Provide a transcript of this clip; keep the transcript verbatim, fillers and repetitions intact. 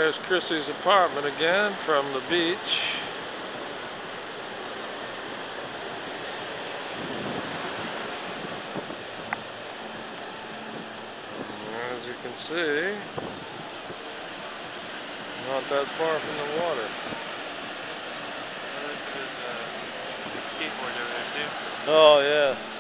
There's Chrissy's apartment again from the beach. As you can see, not that far from the water. Skateboard over there too. Oh yeah.